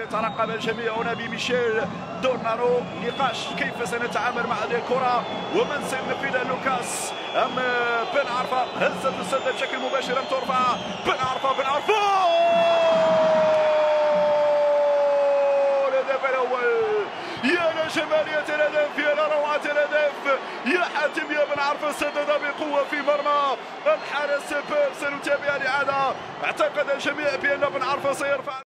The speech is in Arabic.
يترقب الجميع هنا بميشيل دورنارو. نقاش كيف سنتعامل مع هذه الكرة ومن سينقذها لوكاس أم بن عرفة. هزت السدة بشكل مباشر أم ترفع بن عرفة الهدف الأول. يا لجمالية الهدف، يا لروعة الهدف، يا حاتم يا بن عرفة سدد بقوة في مرمى الحارس. سنتابع الإعادة. اعتقد الجميع بأن بن عرفة سيرفع